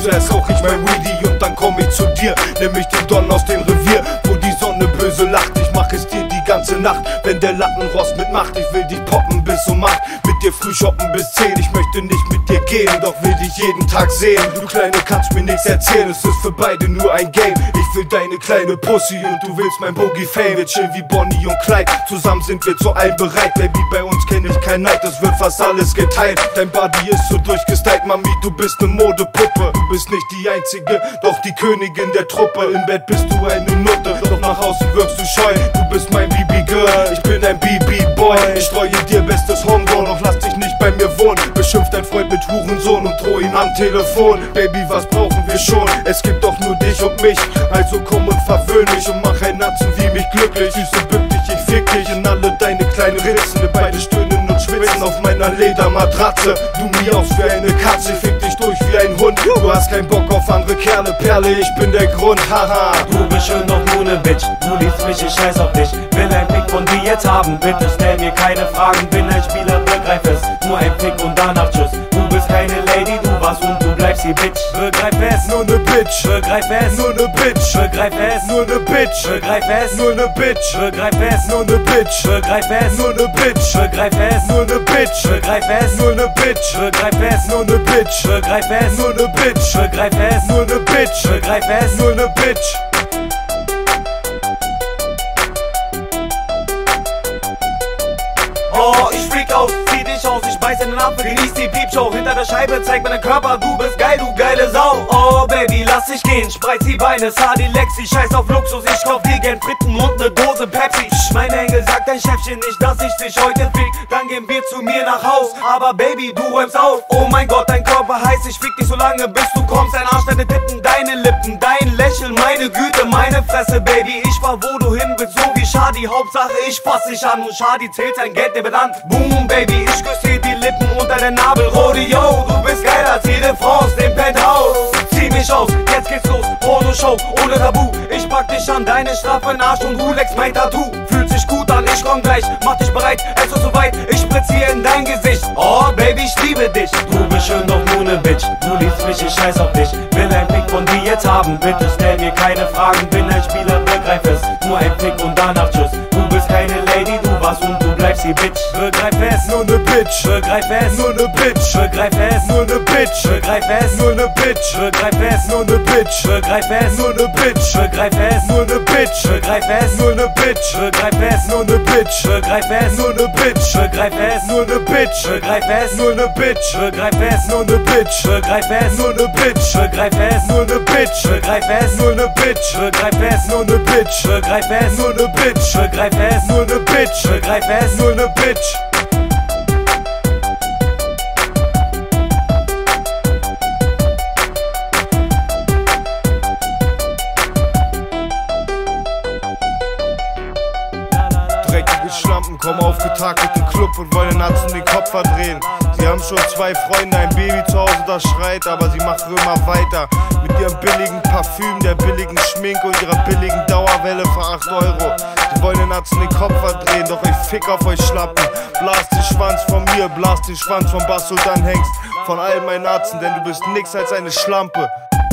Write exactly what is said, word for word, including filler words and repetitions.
Zuerst rauch ich mein Weedy und dann komm ich zu dir. Nimm ich den Don aus dem Revier, wo die Sonne böse lacht. Ich mach es dir die ganze Nacht, wenn der Lattenrost mitmacht. Ich will dich poppen bis um acht, mit dir früh shoppen bis zehn. Ich möchte nicht mit dir gehen, doch will dich jeden Tag sehen. Du Kleine, kannst mir nichts erzählen, es ist für beide nur ein Game. Ich will deine kleine Pussy und du willst mein Boogie Fame. Wir chillen wie Bonnie und Clyde, zusammen sind wir zu allem bereit. Baby, bei uns kenn ich kein Neid, es wird fast alles geteilt. Dein Body ist so durchgestylt, Mami, du bist ne Modepuppe. Du bist nicht die einzige, doch die Königin der Truppe. Im Bett bist du eine Nutte, doch nach außen wirkst du scheu. Du bist mein B B-Girl, ich bin ein B B-Boy. Ich streue dir bestes Homegrown, doch lass dich nicht bei mir wohnen. Beschimpft dein Freund mit Hurensohn und droh ihn am Telefon. Baby, was brauchen wir schon? Es gibt doch nur dich und mich. Also komm und verwöhn mich und mach ein Natzen wie mich glücklich. Süße, bück dich, ich fick dich in alle deine kleinen Ritzen. Wir beide stöhnen und schwitzen auf meiner Ledermatratze. Du miaust wie eine Katze, fick dich durch wie ein Hund. Du hast keinen Bock auf andere Kerle, Perle, ich bin der Grund, haha. Du bist schön, doch nur ne Bitch. Du liebst mich, ich scheiß auf dich. Will ein Pick von dir jetzt haben, bitte stell mir keine Fragen. Bin ein Spieler, begreif es, nur ein Pick und danach tschüss. Du bist keine Lady, du warst und du bleibst die Bitch. Begreif es, Nur ne Bitch, begreif es, nur ne Bitch, begreif es, nur ne Bitch, begreif es, nur ne Bitch, begreif es, nur ne Bitch, begreif es, nur ne Bitch, begreif es, nur ne Bitch, begreif es, nur ne Bitch, begreif es, nur ne Bitch, begreif es, nur ne Bitch, begreif es, nur ne Bitch, begreif es, nur ne Bitch. Oh, ich freak aus, zieh dich aus, ich beiß in den Apfel, genieß die Piepshow. Hinter der Scheibe zeig meinen Körper, du bist geil, du geile Sau. Oh Baby, lass dich gehen, spreiz die Beine, Sadi Lexi, scheiß auf Luxus. Ich kauf dir gern Fritten und ne Dose Pepsi. Mein Engel sagt dein Chefchen nicht, dass ich dich heute fick. Dann gehen wir zu mir nach Haus, aber Baby, du räumst auf. Oh mein Gott, dein Körper heiß, ich fick dich so lange, bis du kommst. Dein Arsch, deine Titten, deine Lippen, dein Lächeln, meine Güte, meine Fresse, Baby. Ich fahr, wo du hin willst, so wie Shadi. Hauptsache, ich fass dich an und Shadi zählt sein Geld, der benannt. Boom, Baby, ich küss dir die Lippen unter den Nabel. Rodeo, du bist geiler als jede Frau aus dem Penthouse. Zieh mich aus, jetzt geht's los, Pornoshow ohne Tabu. Ich pack dich an deine Strafe Arsch und du leckst mein Tattoo. Fühlt sich gut an, ich komm gleich, mach dich bereit, es ist soweit. Ich spritz hier in dein Gesicht, oh Baby, ich liebe dich. Du bist schön, doch nur ne Bitch, du liebst mich, ich scheiß auf dich. Will ein Pick von dir jetzt haben, bitte stell mir keine Fragen. Bin ein Spieler, begreif es, nur ein Pick und danach tschüss. Du bist keine Lady, du warst und du bleibst die Bitch. Begreif es, Nur ne Bitch, begreif es, nur ne Bitch, begreif es, nur ne Bitch, begreif es, nur ne Bitch, begreif es, nur ne Bitch, begreif es, nur ne Bitch, begreif es, nur ne Bitch, begreif es, nur ne Bitch, begreif es, nur ne Bitch, begreif es, nur ne Bitch, begreif es, nur ne Bitch, begreif es, nur ne Bitch, begreif es, nur ne Bitch, begreif es, nur ne Bitch, begreif es, nur ne Bitch, begreif es, nur ne Bitch, begreif es, nur ne Bitch, begreif es, nur ne Bitch, begreif es, nur ne Bitch, begreif es, nur ne Bitch. Dreckige Schlampen kommen aufgetagt mit dem Club und wollen den Natzen den Kopf verdrehen. Sie haben schon zwei Freunde, ein Baby zu Hause, das schreit, aber sie machen immer weiter. Mit ihrem billigen Parfüm, der billigen Schminke und ihrer billigen Dauerwelle für acht Euro. Sie wollen den Natzen den Kopf verdrehen, doch ich fick auf euch Schlappen. Blast den Schwanz von mir, blast den Schwanz von Bass Sultan Hengst. Von all meinen Natzen, denn du bist nix als eine Schlampe.